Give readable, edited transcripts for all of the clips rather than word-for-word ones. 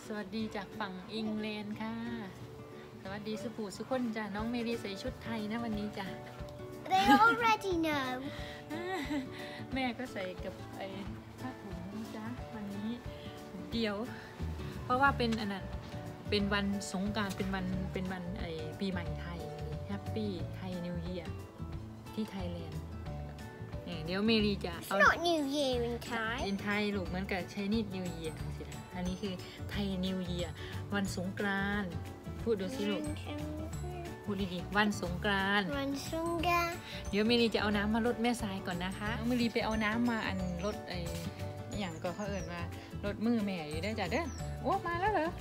สวัสดีจากฝั่งอังกฤษค่ะสวัสดีสุภูสุคนจ้ะน้องเมรีใส่ชุดไทยนะวันนี้จ้ะ They already know แม่ก็ใส่กับไอ้ผ้าถุงจ้ะวันนี้เดียวเพราะว่าเป็นอันนั้นเป็นวันสงกรานต์เป็นวันไอ้ปีใหม่ไทยแฮปปี้ไทยนิวเยียร์ที่ไทยแลนด์เดี๋ยวเมรีจะ It's เอา not New Year in Thai เป็นไทยลูกเหมือนกับ Chinese New Year สินะอันนี้คือไทย New Year วันสงกรานต์พูดดูสิลูกพูดดีๆวันสงกรานต์วันสงกรานต์เดี๋ยวเมรีจะเอาน้ำมารดแม่ทรายก่อนนะคะเมรีไปเอาน้ำมาอันรดไอ้อย่างก็เขาเอิญว่ารดมือแม่อยู่ได้จ้ะเด้อโอ้มาแล้วเหรอ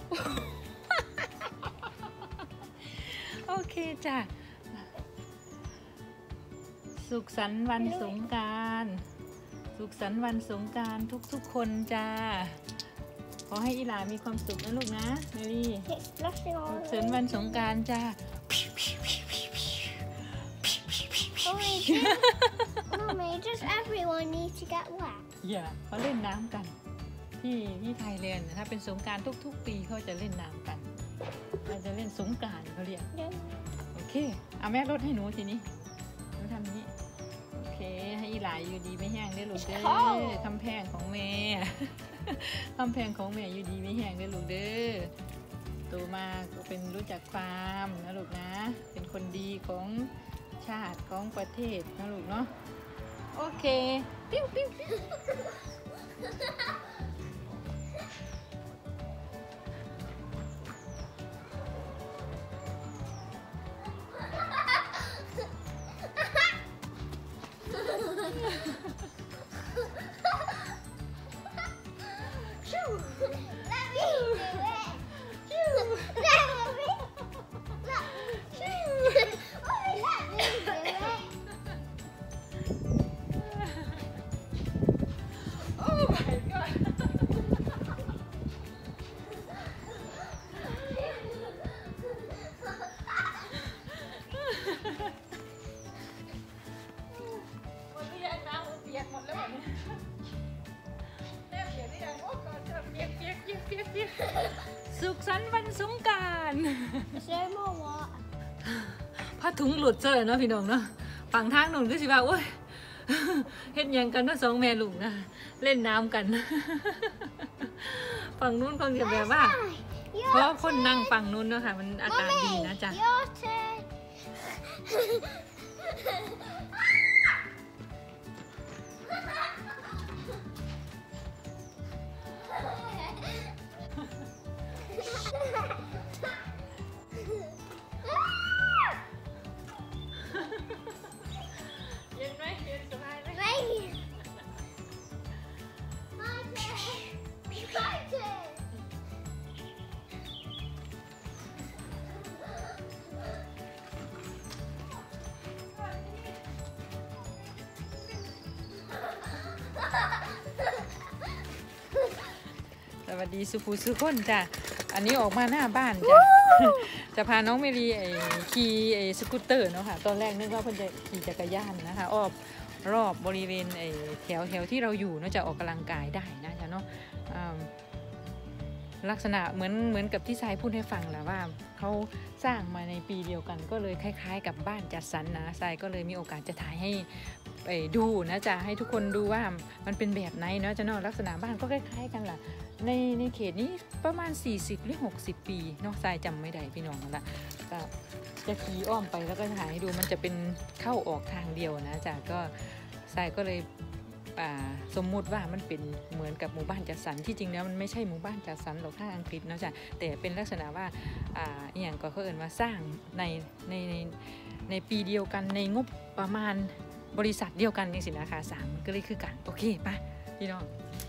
โอเคจ้ะสุขสันต์วันสงกรานต์สุขสันต์วันสงกรานต์ทุกๆคนจ้าขอให้อีหลามีความสุขนะลูกนะเมรี่ It's splashing สุ all ขสันต์วันสงกรานต์จ้า Mommy, does everyone need to get wet? อย่าเขาเล่นน้ำกันที่ไทยแลนด์ถ้าเป็นสงกรานต์ทุกๆปีเขาจะเล่นน้ำกันเราจะเล่นสงกรานต์เขาเรียก โอเคเอาแม่รดให้หนูทีนี้หนูทำนี้โอเคให้อีหลายอยู่ดีไม่แห้งได้ลูกเด้อคำแพงของแม่ คำแพงของแม่อยู่ดีไม่แห้งได้ลูกเด้อโตมาก็เป็นรู้จักความนะลูกนะเป็นคนดีของชาติของประเทศนะลูกเนาะโอเคปิ้วปิ้วปิ้ว Let me do it. Let me. Let me do it. Oh my god หมดหรือยังน้ำเปียกหมดแล้วแบบนี้แม่เปียกหรือยังโอ้ก่อนจะเปียกสุขสันต์วันสงกรานต์ Is there more water? ผ้าถุงหลุดซะเลยเนาะพี่น้องเนาะฝั่งทางหนุนก็สิว่าโอ้ยเฮ็ดยังกันเนาะสองแม่ลูกนะเล่นน้ำกัน ฝั่งนู้นคงจะแบบว่าเพราะคนนั่งฝั่งนู้นเนาะค่ะมันอากาศดีนะจ๊ะ Your turn. Wait. My turn. My turn. สวัสดีสุภูสุคนจ้ะอันนี้ออกมาหน้าบ้านจ้ะ จะพาน้องเมรีขี่สกูตเตอร์เนาะค่ะตอนแรกนึกว่าเพิ่นจะขี่จักรยานนะคะรอบบริเวณแถวที่เราอยู่เนาะจะออกกำลังกายได้นะจ๊ะเนาะลักษณะเหมือนกับที่ทรายพูดให้ฟังแหละว่าเขาสร้างมาในปีเดียวกันก็เลยคล้ายๆกับบ้านจัดสรรนะทรายก็เลยมีโอกาสจะถ่ายให้ดูนะจ๊ะให้ทุกคนดูว่ามันเป็นแบบไหนเนาะจะเนาะลักษณะบ้านก็คล้ายๆกันแหละในเขตนี้ประมาณ40หรือ60ปีเนาะทรายจำไม่ได้พี่น้องละก็จะขี่อ้อมไปแล้วก็ถ่ายให้ดูมันจะเป็นเข้าออกทางเดียวนะจ๊ะก็ทรายก็เลยสมมุติว่ามันเป็นเหมือนกับหมู่บ้านจัดสรรที่จริงแล้วมันไม่ใช่หมู่บ้านจัดสรรหรอกถ้าอังกฤษเนาะจ๊ะแต่เป็นลักษณะว่าอย่างก็เขาเอ่ยว่าสร้างในปีเดียวกันในงบประมาณบริษัทเดียวกันนี่สินะคะ3ก็เลยคือกันโอเคป่ะพี่น้อง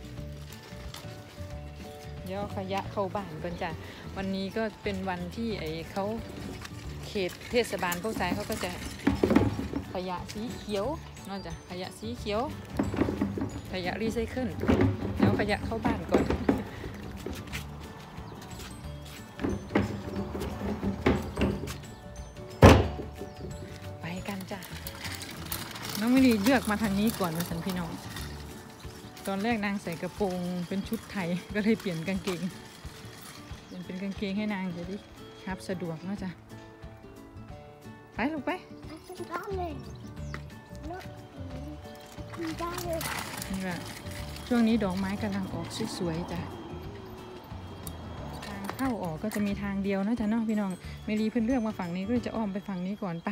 เดี๋ยวขยะเข้าบ้านกันจ้ะวันนี้ก็เป็นวันที่เขาเขตเทศบาลพวกสายเขาก็จะขยะสีเขียวนอกจากขยะสีเขียวขยะรีไซเคิลเดี๋ยวขยะเข้าบ้านก่อน น้องมิลีเลือกมาทางนี้ก่อนนะสันพี่น้องตอนแรกนางใส่กระโปรงเป็นชุดไทยก็เลยเปลี่ยนกางเกงเป็นกางเกงให้นางจะได้ครับสะดวกเนาะจ้ะไปลูกไปนี่แหละช่วงนี้ดอกไม้กำลังออกสวยๆจ้ะทางเข้าออกก็จะมีทางเดียวนะจ๊ะเนาะพี่น้องเมลีเพิ่นเลือกมาฝั่งนี้ก็จะอ้อมไปฝั่งนี้ก่อนปะ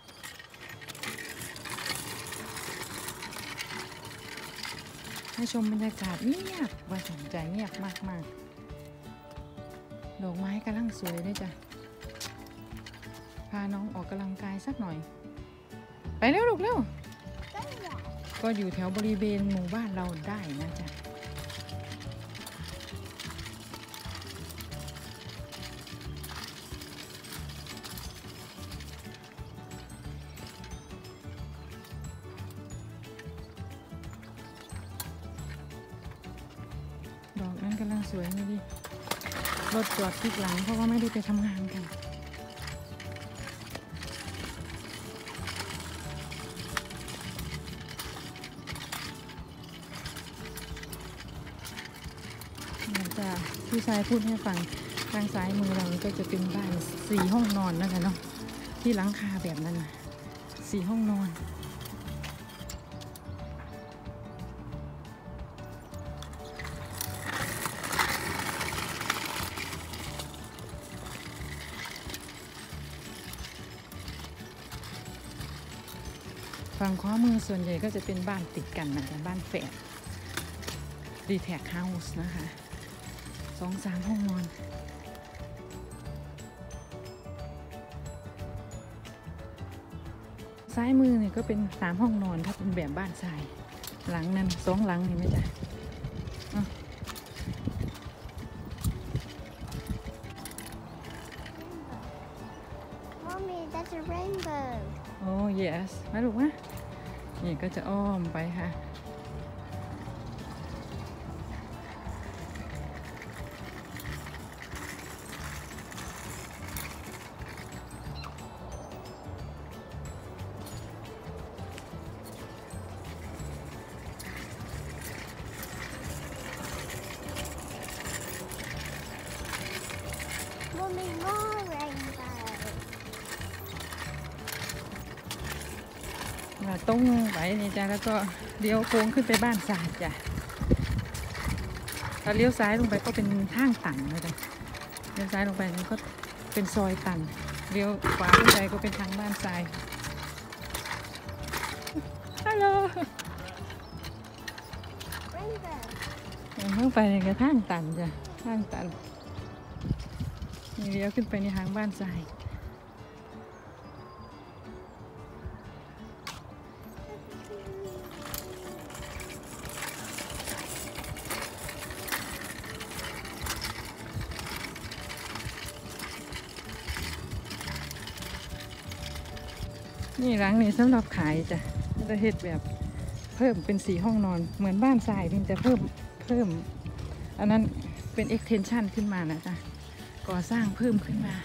ให้ชมบรรยากาศเงียบว่าสนใจเงียบมากๆดอกไม้กำลังสวยด้วยจ้ะพาน้องออกกำลังกายสักหน่อยไปเร็วลูกเร็วก็อยู่แถวบริเวณหมู่บ้านเราได้นะจ๊ะดอกนั้นกำลังสวยนี่ดิรถจอดที่หลังเพราะว่าไม่ได้ไปทำงานกันจะพี่ชายพูดให้ฟังทางซ้ายมือเราก็จะเป็นบ้าน4 ห้องนอนนะคะเนาะที่หลังคาแบบนั้นนะ4 ห้องนอนฝั่งขวามือส่วนใหญ่ก็จะเป็นบ้านติดกันนะคะบ้านแฝดดีแท็กเฮาส์นะคะ2-3 ห้องนอนซ้ายมือเนี่ยก็เป็น3 ห้องนอนถ้าเป็นแบบบ้านทรายหลังนั้น2 หลังเห็นไหมจ๊ะ Mommy, that's a rainbow. โอ้ yes มาลูกนะนี่ก็จะอ้อมไปค่ะ Mommy, more rainbow. ตรงไปนี่จ้ะแล้วก็เลี้ยวโค้งขึ้นไปบ้านทรายจ้ะถ้าเลี้ยวซ้ายลงไปก็เป็นทางตันเลยจ้ะเลี้ยวซ้ายลงไปมันก็เป็นซอยตันเลี้ยวขวาขึ้นไปก็เป็นทางบ้านทรายฮัลโหล Rainbow. เพิ่งไปในกระทางตันจ้ะทางตันนี่เลี้ยวขึ้นไปในทางบ้านทรายนี่หลังนี้สำหรับขายจ้ะจะเฮ็ดแบบเพิ่มเป็น4 ห้องนอนเหมือนบ้านทรายนี่จะเพิ่มอันนั้นเป็น extension ขึ้นมานะจ๊ะก่อสร้างเพิ่มขึ้นมา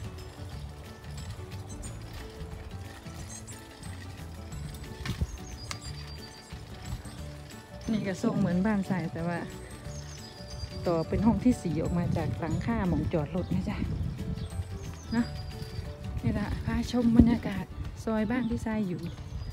นี่ก็ทรงเหมือนบ้านทรายแต่ว่าต่อเป็นห้องที่4ออกมาจากหลังคาหมองจอดรถนะจ๊ะนะนี่ละพาชมบรรยากาศซอยบ้านที่ทรายอยู่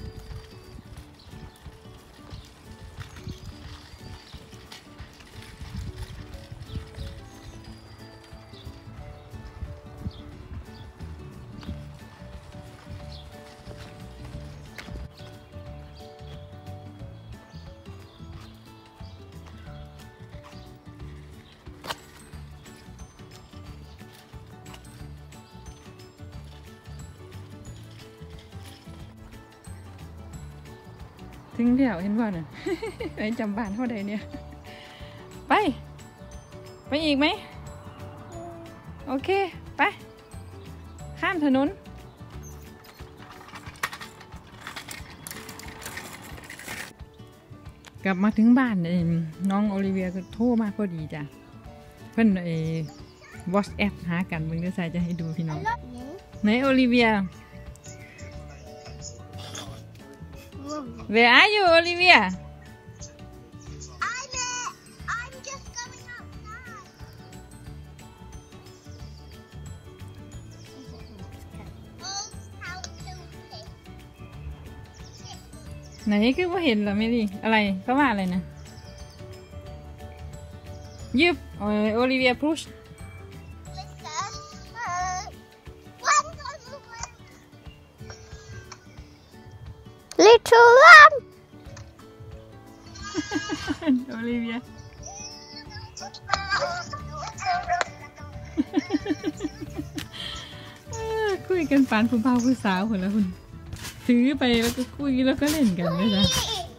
ถึงแล้วเห็นว่าน่ะ ไอ้จำบ้านเท่าใดเนี่ยไปอีกไหมโอเคไปข้ามถนนกลับมาถึงบ้านน้องโอลิเวียก็โทรมาพอดีจ้ะเพื่อนWhatsApp หากันมึงจะใส่จะให้ดูพี่น้องไหนโอลิเวียWhere are you, Olivia? I'm just going outside. ไหนคือว่าเห็นเหรอเมลี่อะไรเขาว่าอะไรนะยืบโอลิเวียพรูช Little lamb. โอลิเวียคุยกันปานผู้บ่าวผู้สาวคนละคุณถือไปแล้วก็คุยแล้วก็เล่นกันเลยนะ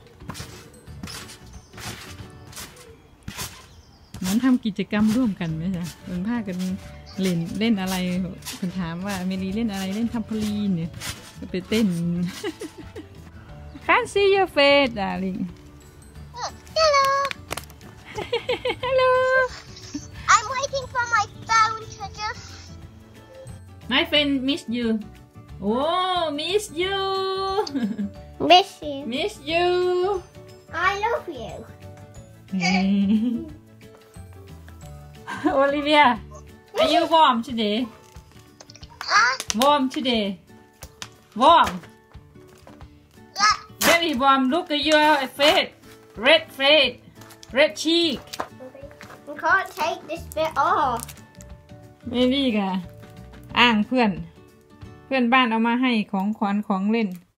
เหมือนทำกิจกรรมร่วมกันไหมจ๊ะมันพากันเล่นอะไรคุณถามว่าเมลีเล่นอะไรเล่นทัมโพลีนเนี่ยก็ไปเต้น Can't see your face darling Hello. Hello I'm waiting for my phone to just. My friend miss you Oh miss you Miss you. Miss you I love you. Olivia Are you warm today Huh? Warm today Warm Yeah. Very warm Look at your face Red face Red cheek I can't take this bit off. ไม่ดีกะอ้างเพื่อนบ้านเอามาให้ของขวัญของเล่น